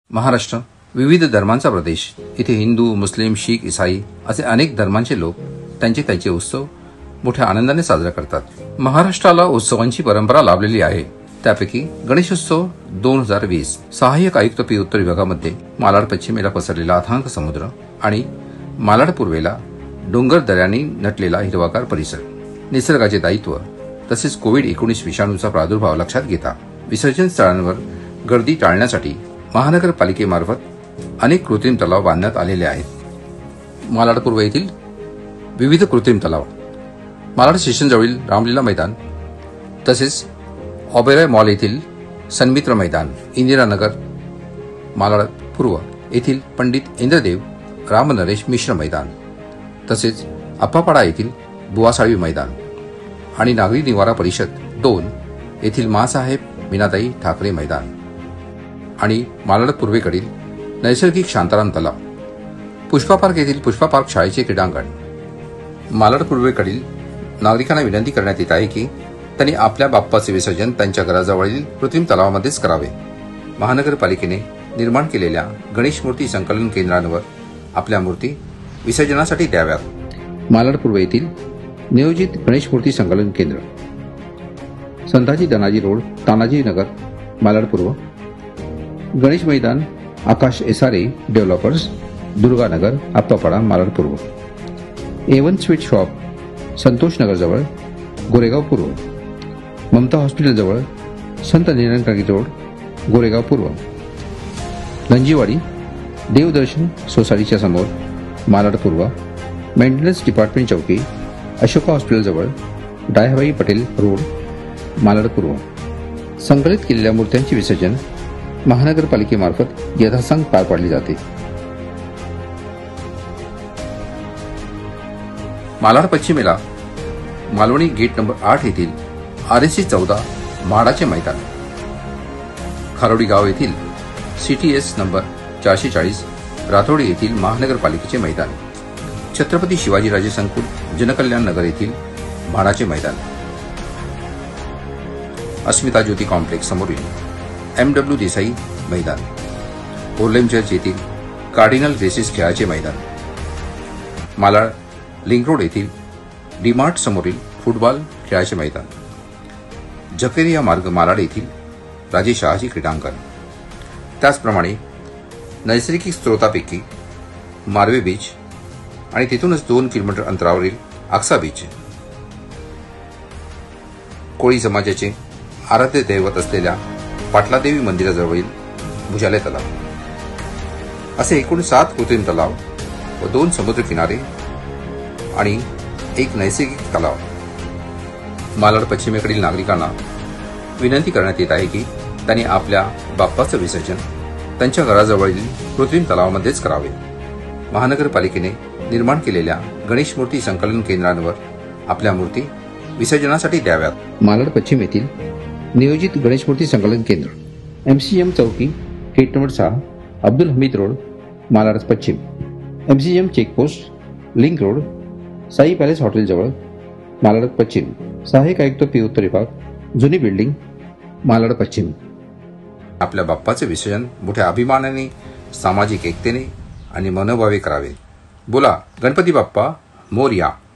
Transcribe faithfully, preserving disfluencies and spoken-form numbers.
महाराष्ट्र विविध धर्मांचा प्रदेश. इथे हिंदू, मुस्लिम, शीख, ईसाई असे अनेक धर्मांचे लोक त्यांचे त्यांचे उत्सव मोठ्या आनंदाने साजरा करतात. महाराष्ट्राला उत्सवांची परंपरा लाभलेली आहे. त्यापैकी गणेशोत्सव दोन हजार वीस सहाय्यक आयुक्त पी उत्तर विभागामध्ये मालाड पश्चिमेला पसरलेला अथांग समुद्र आणि मालाड पूर्वेला डोंगर दऱ्यांनी नटलेला हिरवागार परिसर, निसर्गाचे दायित्व तसेच कोविड एकोणीस विषाणूचा प्रादुर्भाव लक्षात घेता विसर्जन स्थळांवर गर्दी टाळण्यासाठी महानगरपालिकेमार्फत अनेक कृत्रिम तलाव बांधण्यात आलेले आहेत. मालाड पूर्व येथील विविध कृत्रिम तलाव, मालाड स्टेशनजवळील रामलीला मैदान तसेच ऑबेरॉय मॉल येथील सन्मित्र मैदान, इंदिरानगर मालाड पूर्व येथील पंडित इंद्रदेव रामनरेश मिश्र मैदान तसेच अप्पापाडा येथील बुवासाळवी मैदान आणि नागरी निवारा परिषद दोन येथील मासाहेब मीनाताई ठाकरे मैदान आणि मालाड पूर्वेकडील नैसर्गिक शांताराम तलाव, पुष्पा पार्क येथील पुष्पा पार्क शाळेचे क्रीडांगण. मालाड पूर्वेकडील नागरिकांना विनंती करण्यात येत आहे की त्यांनी आपल्या बाप्पाचे विसर्जन त्यांच्या घराजवळील कृत्रिम तलावामध्येच करावे. महानगरपालिकेने निर्माण केलेल्या गणेश मूर्ती संकलन केंद्रांवर आपल्या मूर्ती विसर्जनासाठी द्याव्यात. मालाड पूर्व येथील नियोजित गणेश मूर्ती संकलन केंद्र, संताजी धनाजी रोड, तानाजी नगर, मालाड पूर्व. गणेश मैदान आकाश एसआरए डेव्हलपर्स, दुर्गानगर, अप्पापाडा, मालाड पूर्व. A one sweet shop, Santosh Nagar जवळ, गोरेगाव पूर्व. ममता हॉस्पिटल जवळ, संत निरंकारी रोड, गोरेगाव पूर्व. गंजीवाडी देवदर्शन सोसायटीच्या समोर, मालाड पूर्व. मेंटेनन्स डिपार्टमेंट चौकी, अशोका हॉस्पिटल जवळ, डायभाई पटेल रोड, मालाड पूर्व. संकलित केलेल्या मूर्त्यांचे विसर्जन महानगरपालिकेमार्फत यथासांग पार पाडले जाते. मालाड पश्चिमेला मालवणी गेट नंबर आठ येथील आर एस सी चौदा म्हाडाचे मैदान, खारोडी गाव येथील सी टी एस नंबर चारशे चाळीस राथोडी येथील महानगरपालिकेचे मैदान, छत्रपती शिवाजीराजे संकुल जनकल्याण नगर येथील म्हाडाचे मैदान, अस्मिता ज्योती कॉम्प्लेक्स समोरील एम डब्ल्यू देसाई मैदान, ओर्लेम चर्च येथील कार्डिनल रेसिस खेळाचे मैदान, मालाड लिंक रोड येथील डीमार्ट समोरील फुटबॉल खेळाचे मैदान, जकेरिया मार्ग मालाड येथील राजे शहाजी क्रीडांगण. त्याचप्रमाणे नैसर्गिक स्रोतापैकी मारवे बीच आणि तिथूनच दोन किलोमीटर अंतरावरील आक्सा बीच, कोळी समाजाचे आराध्य दैवत असलेल्या पाटलादेवी मंदिराजवळील भुजाले तलाव असे एकूण सात कृत्रिम तलाव व दोन समुद्र किनारे आणि एक नैसर्गिक तलाव. मालाड पश्चिमेकडील नागरिकांना विनंती करण्यात येत आहे की त्यांनी आपल्या बाप्पाचं विसर्जन त्यांच्या घराजवळील कृत्रिम तलावामध्येच करावे. महानगरपालिकेने निर्माण केलेल्या गणेश मूर्ती संकलन केंद्रांवर आपल्या मूर्ती विसर्जनासाठी द्याव्यात. मालाड पश्चिम येथील नियोजित गणेश मूर्ती संकलन केंद्र, एमसीएम चौकी, गेट नंबर सहा, अब्दुल हमीद रोड, मालाड पश्चिम. MCM checkpost, link road, Sai palace hotel जवळ, मालाड पश्चिम. सहाय्यक आयुक्त पी उत्तर विभाग, जुनी बिल्डिंग, मालाड पश्चिम. आपल्या बाप्पाचे विसर्जन मोठ्या अभिमानाने, सामाजिक एकतेने आणि मनोभावे करावे. बोला गणपती बाप्पा मोरया.